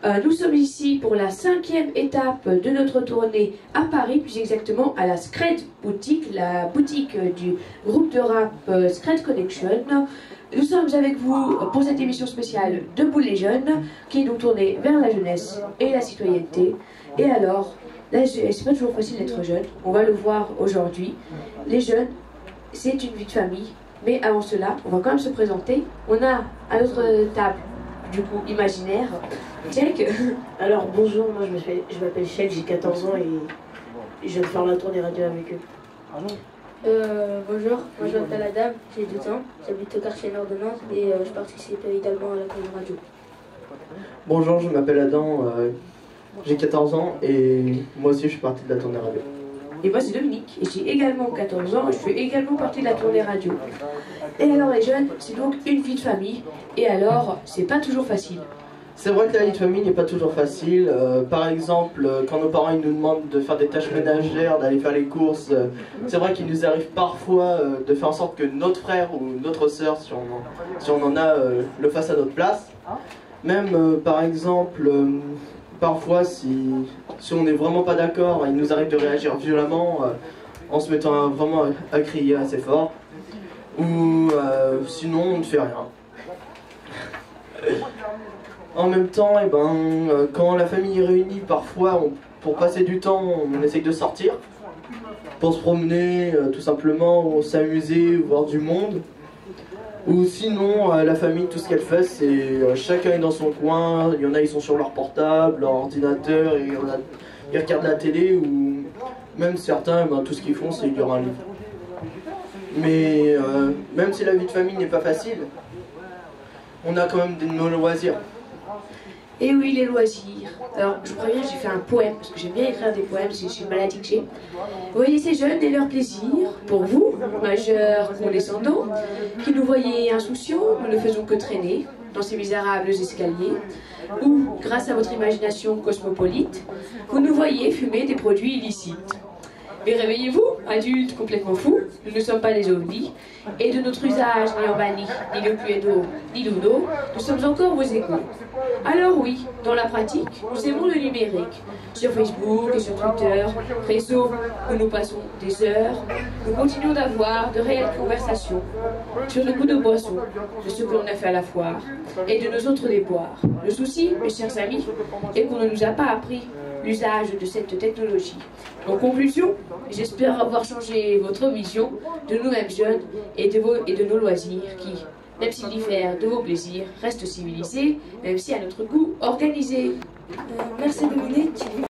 Nous sommes ici pour la 5e étape de notre tournée à Paris, plus exactement à la Scred Boutique, la boutique du groupe de rap Scred Connection. Nous sommes avec vous pour cette émission spéciale Debout les jeunes, qui est donc tournée vers la jeunesse et la citoyenneté. Et alors, là, c'est pas toujours facile d'être jeune, on va le voir aujourd'hui. Les jeunes, c'est une vie de famille, mais avant cela, on va quand même se présenter. On a à notre table, du coup, imaginaire, Cheikh. Alors bonjour, moi je m'appelle Cheikh, j'ai 14 ans et je viens de faire la tournée radio avec eux. Bonjour, moi je m'appelle Adam, j'ai 12 ans, j'habite au quartier nord de Nantes et je participe également à la tournée radio. Bonjour, je m'appelle Adam, j'ai 14 ans et moi aussi je suis partie de la tournée radio. Et moi c'est Dominique, et j'ai également 14 ans et je fais également partie de la tournée radio. Et alors les jeunes, c'est donc une vie de famille, et alors c'est pas toujours facile. C'est vrai que la vie de famille n'est pas toujours facile. Par exemple, quand nos parents ils nous demandent de faire des tâches ménagères, d'aller faire les courses, c'est vrai qu'il nous arrive parfois de faire en sorte que notre frère ou notre sœur, si on en a, le fasse à notre place. Même par exemple, parfois si on n'est vraiment pas d'accord, il nous arrive de réagir violemment en se mettant vraiment à crier assez fort. Ou sinon on ne fait rien. En même temps, quand la famille est réunie, parfois, pour passer du temps, on essaye de sortir. Pour se promener, tout simplement, s'amuser, voir du monde. Ou sinon, la famille, tout ce qu'elle fait, c'est chacun est dans son coin. Il y en a, ils sont sur leur portable, leur ordinateur, et ils regardent la télé, ou même certains, tout ce qu'ils font, c'est lire un livre. Mais même si la vie de famille n'est pas facile, on a quand même nos loisirs. Et oui, les loisirs. Alors, je vous préviens, j'ai fait un poème, parce que j'aime bien écrire des poèmes, c'est une maladie que j'ai. Vous voyez ces jeunes et leurs plaisirs, pour vous, majeurs ou descendants, qui nous voyez insouciants, nous ne faisons que traîner dans ces misérables escaliers, ou, grâce à votre imagination cosmopolite, vous nous voyez fumer des produits illicites. Mais réveillez-vous, adultes complètement fous, nous ne sommes pas des ovnis, et de notre usage n'ayant banni ni le Cluedo ni l'Uno, nous sommes encore vos échos. Alors oui, dans la pratique, nous aimons le numérique. Sur Facebook et sur Twitter, réseau où nous passons des heures, nous continuons d'avoir de réelles conversations sur le goût de boisson, de ce que l'on a fait à la foire, et de nos autres déboires. Le souci, mes chers amis, est qu'on ne nous a pas appris l'usage de cette technologie. En conclusion, j'espère avoir changé votre vision de nous-mêmes jeunes et de nos loisirs qui, même s'ils diffèrent de vos plaisirs, restent civilisés, même si à notre goût organisés. Merci Dominique.